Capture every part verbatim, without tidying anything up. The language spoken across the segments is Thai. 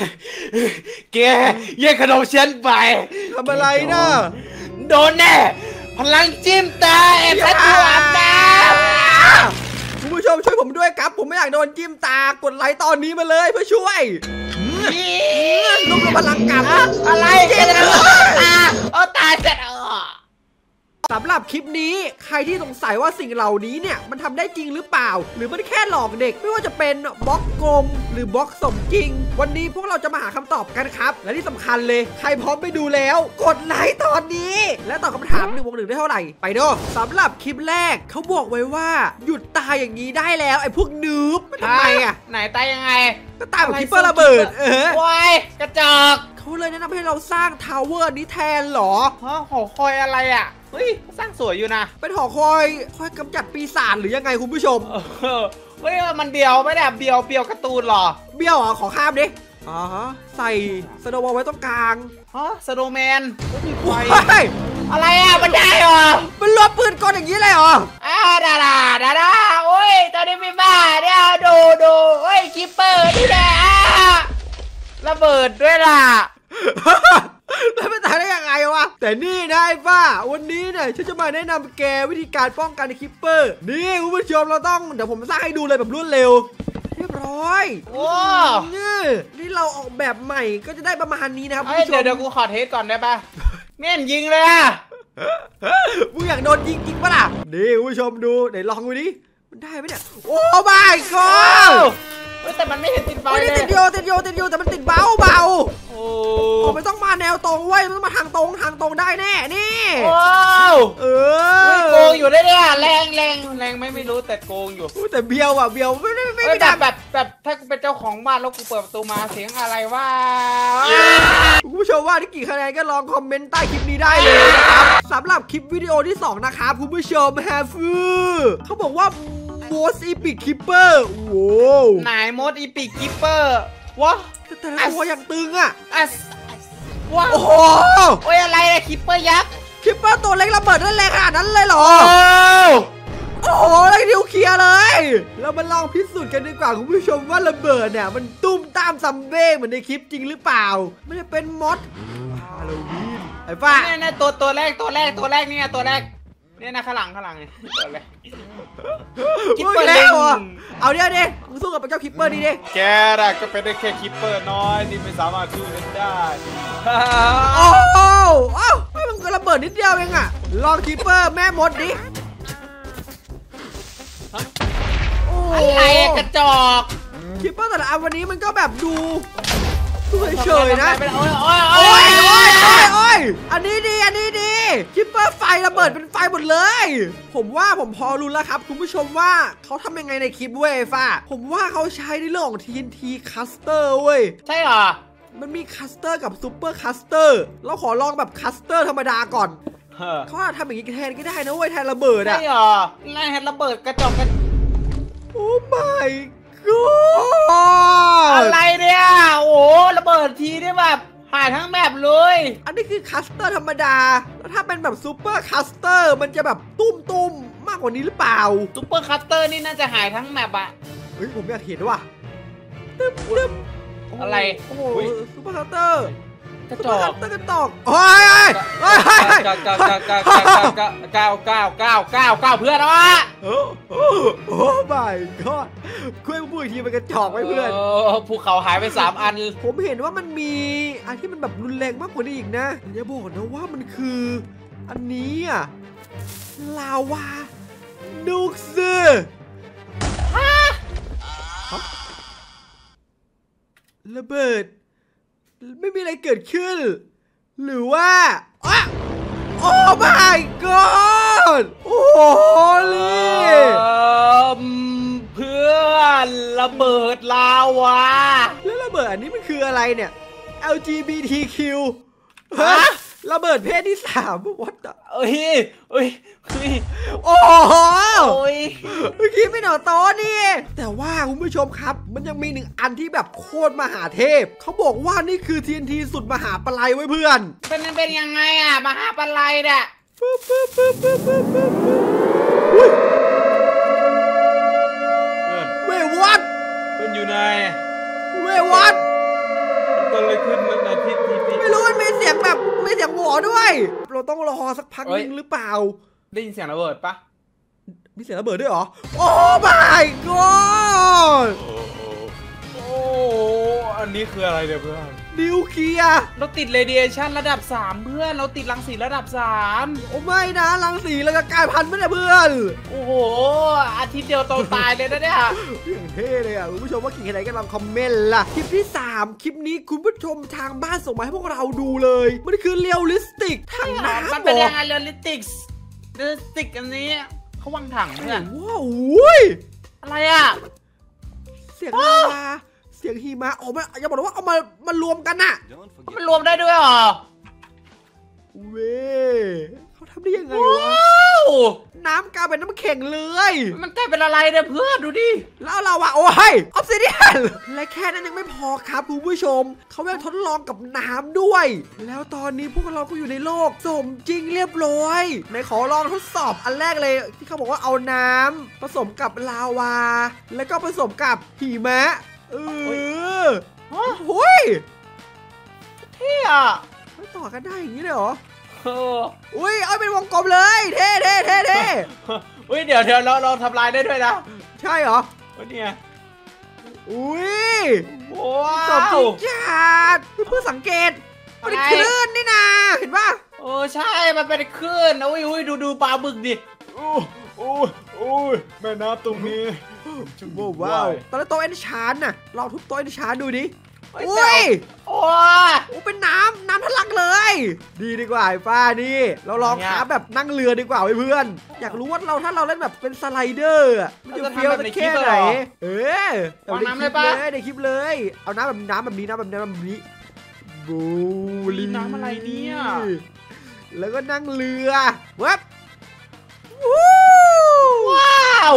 แกแย่งขนมฉันไปทำอะไรนะโดนแน่พลังจิ้มตาแอบทัดตัวตาคุณผู้ชมช่วยผมด้วยครับผมไม่อยากโดนจิ้มตากดไลค์ตอนนี้มาเลยเพื่อช่วยลูกพลังกลับอะไรกันตาเอาตาเสร็จสำหรับคลิปนี้ใครที่สงสัยว่าสิ่งเหล่านี้เนี่ยมันทำได้จริงหรือเปล่าหรือมันแค่หลอกเด็กไม่ว่าจะเป็นบล็อกกลมหรือบล็อกสมจริงวันนี้พวกเราจะมาหาคำตอบกันครับและที่สำคัญเลยใครพร้อมไปดูแล้วกดไลค์ตอนนี้และตอบคำถามหนึ่งบวกหนึ่งได้เท่าไหร่ไปดูสำหรับคลิปแรกเขาบอกไว้ว่าหยุดตายอย่างนี้ได้แล้วไอ้พวกนูบทำไมอ่ะไหนตายยังไงก็ตายแบบคิปเปอร์ระเบิดเออวายกระจอกเขาเลยแนะนำให้เราสร้างทาวเวอร์นี้แทนหรอฮะหอคอยอะไรอ่ะเฮ้ยสร้างสวยอยู่นะเป็นหอคอยคอยกำจัดปีศาจหรือยังไงคุณผู้ชมเฮ้ยมันเบียวไม่ได้เบียวเบียวการ์ตูนหรอเบียวอ่ะขอข้ามดิอ๋อใส่สโนว์บอลไว้ตรงกลางฮะสโนว์แมนมีไฟอะไรอ่ะมันได้เหรอมันลบปืนกลอย่างนี้เลยเหรออ้าดาดาดาดาโอ้ยตอนนี้มีบ้าเดี๋ยวดูดูโอ้ยคิปเปอร์นี่แหละระเบิดด้วยล่ะแล้วมันตายได้ยังไงวะแต่นี่นะไอ้ป้าวันนี้เนี่ยฉันจะมาแนะนำแกวิธีการป้องกันคิปเปอร์นี่คุณผู้ชมเราต้องเดี๋ยวผมสร้างให้ดูเลยแบบรวดเร็วเรียบร้อยโอ้นี่นี่เราออกแบบใหม่ก็จะได้ประมาณนี้นะครับคุณผู้ชมเดี๋ยวเดี๋ยวกูขอเทสก่อนได้ปะแม่นยิงเลยอะมึงอยากโดนยิงจริงปะล่ะนี่คุณผู้ชมดูไหนลองดูดิมันได้ไหมเนี่ยโอ้ my god แต่มันไม่เห็นติดเบาเลยติดโยติดโยติดโยแต่มันติดเบาเบาโอ้โหไม่ต้องมาแนวตรงเว้ยมันต้องมาทางตรงทางตรงได้แน่นี่ว้าวเออโกงอยู่ได้เนี่ยแรงแรงแรงไม่ไม่รู้แต่โกงอยู่แต่เบียวอ่ะเบียวไม่ไม่ไม่แบบแบบแบบถ้ากูเป็นเจ้าของบ้านแล้วกูเปิดประตูมาเสียงอะไรวะคุณผู้ชมว่าที่กี่คะแนนก็ลองคอมเมนต์ใต้คลิปนี้ได้เลยนะครับสำหรับคลิปวิดีโอที่สองนะครับคุณผู้ชมแฮฟูเขาบอกว่าโมสอีพิกคิปเปอร์โว้ไหนโมสอีพิกคิปเปอร์วะแต่ละตัวอย่างตึงอ่ะว้าวโอ้โหโอ้ยอะไรอะคิปเปอร์ยักษ์คิปเปอร์ตัวเล็กระเบิดได้แรงขนาดนั้นเลยเหรอโอ้โหอะไรนิวเคลียร์เลยเรามาลองพิสูจน์กันดีกว่าคุณผู้ชมว่าระเบิดเนี่ยมันตุ้มตามซัมเบ้เหมือนในคลิปจริงหรือเปล่าไม่ได้เป็นมอสฮาโลวีนไอ้ป้าเนี่ยตัวตัวแรกตัวแรกตัวแรกนี่ตัวแรกเนี่ยนะข้างหลังข้างหลังเลยตัวแรกคิปเปอร์เล็กเอาเดี๋ยวดิมึงสู้กับเจ้าคิปเปอร์นี่ดิแกน่ะก็เป็นได้แค่คิปเปอร์น้อยที่ไม่สามารถสู้ได้โอ้โหอ้าวไม่มันก็ระเบิดนิดเดียวเองอะลองคิปเปอร์แม่มดดิอะไรกระจอกคิปเปอร์แต่ละอันวันนี้มันก็แบบดูดูเฉยๆนะโอ้ยโอ้ยโอ้ยโอ้ยโอ้ยอันนี้ดีอันนี้ดีคิปเปอร์ไฟระเบิดเป็นไฟหมดเลยผมว่าผมพอรู้แล้วครับคุณผู้ชมว่าเขาทำยังไงในคลิปเว้ยฟ้าผมว่าเขาใช้ในเรื่องของ ที เอ็น ที คัสเตอร์เว้ยใช่เหรอมันมีคัสเตอร์กับซูเปอร์คัสเตอร์เราขอลองแบบคัสเตอร์ธรรมดาก่อนเขาอาจทำอย่างนี้แทนก็ได้นะเว้ยแทนระเบิดอะใช่เหรอแทนระเบิดกระจอกกันโอ้ my god อะไรเนี่ยโอ้ระเบิดทีได้แบบหายทั้งแมปเลยอันนี้คือคัสเตอร์ธรรมดาแล้วถ้าเป็นแบบซูเปอร์คัสเตอร์มันจะแบบตุ้มตุ้มมากกว่านี้หรือเปล่าซูเปอร์คัสเตอร์นี่น่าจะหายทั้งแมปอะเฮ้ยผมอยากเห็นว่ะตึ๊บตึ๊บอะไรโอ้โหซูเปอร์คัสเตอร์กระจอกกระจอกโอ้ยโอ้ยเก้าเก้าเก้าเก้าเก้าเก้าเก้าเก้าเก้าเพื่อนวะโอ้โหไม่ก็คุยพูดอีกทีมันกระจอกไว้เพื่อนภูเขาหายไปสามอันผมเห็นว่ามันมีอันที่มันแบบรุนแรงมากกว่านี้อีกนะอย่าบอกนะว่ามันคืออันนี้อะลาวานูกซึระเบิดไม่มีอะไรเกิดขึ้นหรือว่าอ้าโอ้ my god โอ้โหลี่เพื่อนระเบิดลาวาแล้วระเบิดอันนี้มันคืออะไรเนี่ย แอล จี บี ที คิว ฮะระเบิดเพศที่สามวัดอ่ะเอ้ยเอ้ยโอ้โหเมื่อกี้ไม่หนอโตนี่แต่ว่าคุณผู้ชมครับมันยังมีหนึ่งอันที่แบบโคตรมหาเทพเขาบอกว่านี่คือ ที เอ็น ที สุดมหาปลัยไว้เพื่อนเป็นเป็นยังไงอ่ะมหาปลัยเนี่ยเววัดเป็นอยู่ไหนเววัดด้วย เราต้องรอสักพักนึงหรือเปล่าได้ยินเสียงระเบิดปะมีเสียงระเบิดด้วยเหรอโอ้ my god โอ้อันนี้คืออะไรเนี่ยเพื่อนนิวเคลียร์เราติดเรดิเอชันระดับสามเพื่อนเราติดรังสีระดับสามโอ้ไม่นะรังสีแล้วก็กลายพันธุ์ไม่ได้เพื่อนโอ้โหอาทิตย์เดียวโตตายเลยนะเนี่ยอย่างเท่เลยอ่ะคุณผู้ชมว่ากิ่งไหนกันลองคอมเมนต์ล่ะคลิปที่สามคลิปนี้คุณผู้ชมทางบ้านส่งมาให้พวกเราดูเลยมันคือเรียลลิสติกถังน้ำมันเป็นยังไงเรียลลิสติกเรียลลิสติกอันนี้เขาวางถังเนี่ยว้าวอะไรอ่ะเสียงอะไรเสียงหิมะอ๋อมันอย่าบอกว่าเอามามารวมกันน่ะมันรวมได้ด้วยเหรอเว้เขาทำได้ยังไงวะน้ำกลายเป็นน้ำแข็งเลยมันกลายเป็นอะไรเนี่ยเพื่อนดูดิแล้วเราอะโอ้ยออฟซิเดียนและแค่นั้นยังไม่พอครับคุณผู้ชมเขายังทดลองกับน้ำด้วยแล้วตอนนี้พวกเราก็อยู่ในโลกสมจริงเรียบร้อยในขอลองทดสอบอันแรกเลยที่เขาบอกว่าเอาน้ำผสมกับลาวาแล้วก็ผสมกับหิมะเออโอ้ยเท่อะไม่ต่อกันได้อย่างนี้เลยเหรอเอออุ้ยเอาเป็นวงกลมเลยเท่เท่เท่เท่อุ้ยเดี๋ยวเดี๋ยวเราเราทำลายได้ด้วยนะใช่เหรอวันนี้อุ้ยว้าวสมจริงจัดเพื่อสังเกตมันคลื่นนี่นะเห็นป่ะโอ้ใช่มันเป็นคลื่นอุ้ยอุ้ยดูดูปลาบึกดิโอ้โอ้โอ้ยแม่น้ำตรงนี้ชุบว้าวตอนนี้โต๊ะเอ็นชานน่ะลองทุบโต๊ะเอ็นชานดูดิอุ้ยโอ้โอ้เป็นน้ำน้ำทะลักเลยดีดีกว่าไอ้ฟ้านี่เราลองขาแบบนั่งเรือดีกว่าเพื่อนอยากรู้ว่าเราถ้าเราเล่นแบบเป็นสไลเดอร์มันจะเฟี้ยวแค่ไหนเออเอาน้ำเลยปะเดี๋ยวคลิปเลยเอาน้ำแบบน้ำแบบนี้น้ำแบบนี้แบบนี้บูลีน้ำอะไรเนี่ยแล้วก็นั่งเรือเว็บว้าว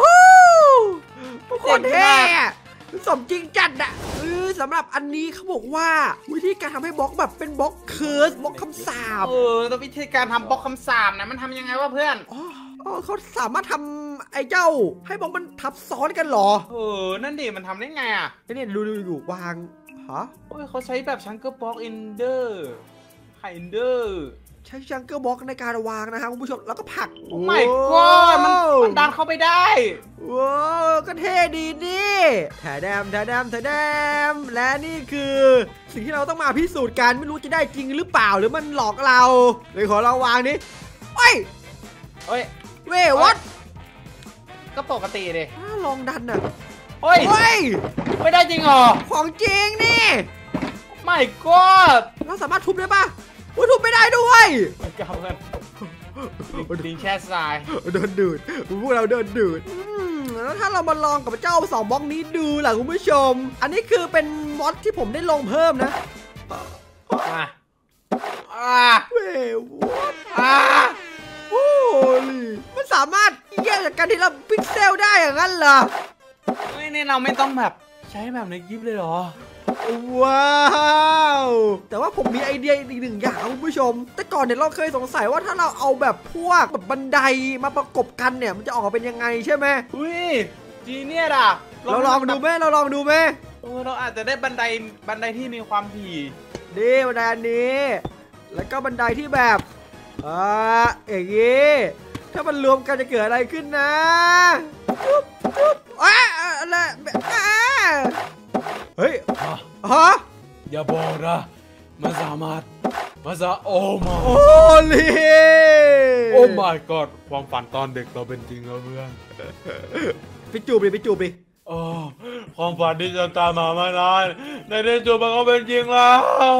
โคตรเท่สมจริงจัดอะเออสำหรับอันนี้เขาบอกว่าวิธีการทำให้บล็อกแบบเป็นบล็อกเคิร์สบล็อกคำสาปเออแต่วิธีการทำบล็อกคำสาปนะมันทำยังไงวะเพื่อนอ๋อเขาสามารถทำไอ้เจ้าให้บล็อกมันทับซ้อนกันหรอเออนั่นดิมันทำได้ไงอ่ะนี่ดูดูอยู่วางฮะโอ้ยเขาใช้แบบชังเกอร์บล็อกอินเดอร์ไฮอินเดอร์ใช้ชังเกอร์บล็อกในการวางนะครับคุณผู้ชมแล้วก็ผักโอ้ไม่ก็มันมันดันเข้าไปได้ว้าวก็เท่ดีนี่แถแดมแถแดมแถแดมและนี่คือสิ่งที่เราต้องมาพิสูจน์กันไม่รู้จะได้จริงหรือเปล่าหรือมันหลอกเราเลยขอเราวางนี้เฮ้ยเฮ้ยเว้ยวัดก็ปกติเลยลองดันอ่ะเฮ้ยไม่ได้จริงเหรอของจริงนี่ไม่ก็เราสามารถทุบได้ปะโอ้ทุบไม่ได้ด้วยกำกันดิงแค่ทรายโดนดูดพวกเราโดนดูดแล้วถ้าเรามาลองกับเจ้าสองบล็อกนี้ดูล่ะคุณผู้ชมอันนี้คือเป็นมอดที่ผมได้ลงเพิ่มนะอ่าอ่าเว้ยอ่าโอ้ยมันสามารถแยกจากกันทีละพิกเซลได้อย่างนั้นเหรอไม่เนี่ยเราไม่ต้องแบบใช้แบบในยิปเลยเหรอว้าวแต่ว่าผมมีไอเดียอีกหนึ่งอย่างคุณผู้ชมแต่ก่อนเนี่ยเราเคยสงสัยว่าถ้าเราเอาแบบพวกแบบบันไดมาประกบกันเนี่ยมันจะออกมาเป็นยังไงใช่ไหมอุ้ยจีเนียร์อ่ะเราลองดูไหมเราลองดูไหมเออเราอาจจะได้บันไดบันไดที่มีความถี่ดีบันไดอันนี้แล้วก็บันไดที่แบบอ่าอย่างงี้ถ้ามันรวมกันจะเกิดอะไรขึ้นนะจุ๊บจุ๊บอ่ะอะไรอ่ะเฮ้ยฮะอย่าบอกนะมันสามารถมันจะโอ้มาโอ้ลีโอ้ my god ความฝันตอนเด็กเราเป็นจริงแล้วเพื่อนไปจูบดิไปจูบดิโอ้ความฝันที่จะตามมามานานในที่สุดมันก็เป็นจริงแล้ว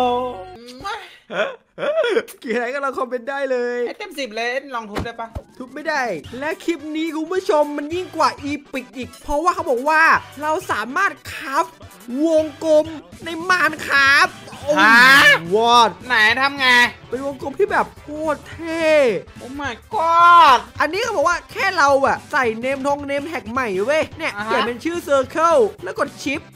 กี่ไหนก็เราคอมเมนต์ได้เลยเต็มสิบเลยลองทุบได้ปะทุบไม่ได้และคลิปนี้คุณผู้ชมมันยิ่งกว่าอีพิกอีกเพราะว่าเขาบอกว่าเราสามารถคราฟวงกลมในมานคราฟฮะวอดไหนทำไงเป็นวงกลมที่แบบโคตรเท่โอ้ my god อันนี้เขาบอกว่าแค่เราอะใส่เนมทงเนมแท็กใหม่เว้ยเนี่ยเขียนเป็นชื่อเซอร์เคิลแล้วกดชิป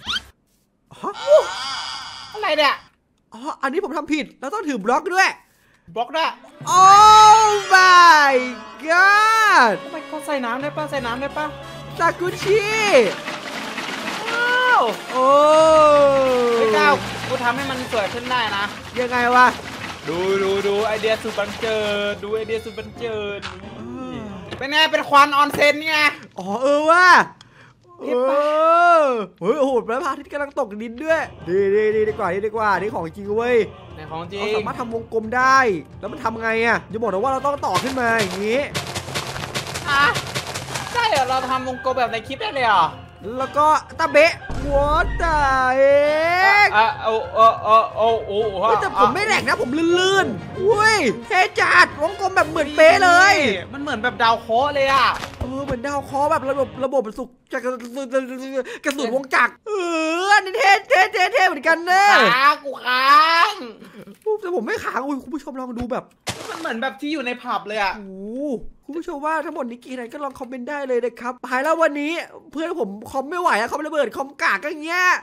อะไรเนี่ยอ๋ออันนี้ผมทำผิดเราต้องถือบล็อกด้วยบล็อกด้วยโอ้ my god ทำไมเขาใส่น้ำได้ป่ะใส่น้ำได้ป่ะซากุชิว้าวโอ้ไม่ก้าวกูทำให้มันสวยขึ้นได้นะยังไงวะดูดูดูไอเดียสุดบันเจิดดูไอเดียสุดบันเจิดเป็นไงเป็นควันออนเซ็นไงอ๋อเออว่ะเอเห็นปะอเฮ้ยโอ้โหพระอาทิตย์กำลังตกดินด้วยดีดีดีดีกว่าดีดีกว่านี่ของจริงเว้ยในของจริงเราสามารถทำวงกลมได้แล้วมันทำไงอ่ะอย่าบอกนะว่าเราต้องต่อขึ้นมาอย่างนี้อ่ะใช่เหรอเราทำวงกลมแบบในคลิปได้เลยเหรอแล้วก็ตาเบะวอตตาเอกอ่ะเอาเอาเอาเอาโอ้โหแต่ผมไม่แหลกนะผมลื่นๆอุ้ยเท่จัดวงกลมแบบเหมือนเป๊ะเลยมันเหมือนแบบดาวเคราะห์เลยอ่ะเออเหมือนดาวเคราะห์แบบระบบระบบสุกจากกระสุนกระสุนวงจักรเอออันนี้เท่เท่เท่เท่เหมือนกันนะค้างกูค้างแต่ผมไม่ขาอุ้ยคุณผู้ชมลองดูแบบมันเหมือนแบบที่อยู่ในผับเลยอ่ะโอ้โหคุณผู้ชมว่าทั้งหมดนี้กี่คะแนนก็ลองคอมเมนต์ได้เลยนะครับหายแล้ววันนี้เพื่อนผมคอมไม่ไหวอะคอมระเบิดคอมกากก็อย่างเงี้ย